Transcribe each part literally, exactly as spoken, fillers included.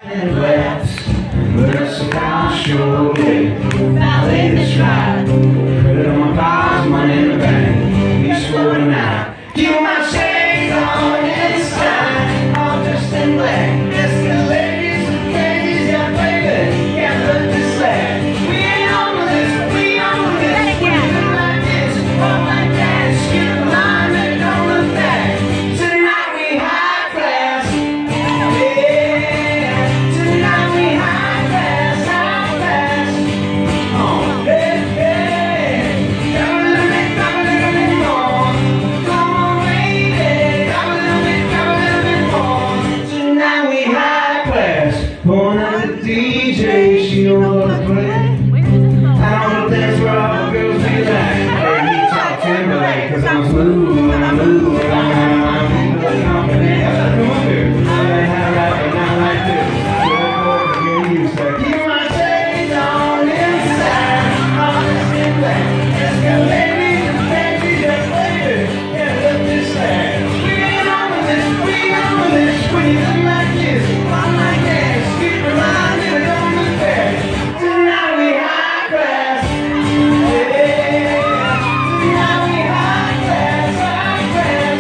and glass, versatile surely. Ballet that's right. Put it on my paws, money in the bank. Be slow tonight. Keep my shades on inside, all dressed in black. Just the ladies and ladies, yeah, baby, can't look this way. We ain't on this, we on this. We live like this, walk like that. Skip the line, they don't look back. Tonight we high class, yeah. Tonight we high class, high class. Oh, hey, hey. Come a little bit, come a little bit more. Come on, baby, come a little bit, come a little bit more. Tonight we high class. Born as a D J, she don't know how to play. I don't dance where all the girls be like. Hey, he talk Timberlake, cause I'm smooth when I move. I'm the company, I come up here. I learn how to rap and not like this. Good boy, get used to it. Keep my shades on inside, all this in black. Let's go, ladies and ladies, just baby, can't look this way. We ain't on this, we on this. We look like this, walk like that. Skip the line, never don't look back. Tonight we high class, yeah. Tonight we high class, high class.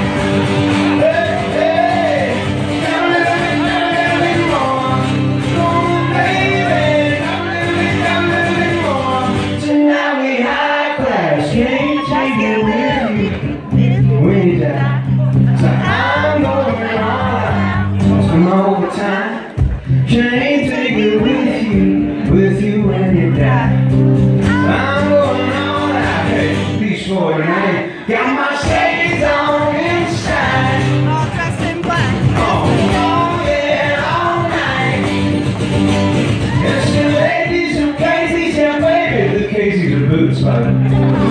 Hey, hey, come a little bit, come a little bit more. Come on, baby, come a little bit, come a little bit more. Tonight we high class, can't take it with you when you die. So I'm going all out, some overtime. Can't take it with you, with you when you die. I'm going all out, hey, peace for tonight. Got my shades on inside. All dressed in black. Oh, oh yeah, all night. Yes, the ladies and Casey's, yeah, baby. The Casey's are boots, by the way.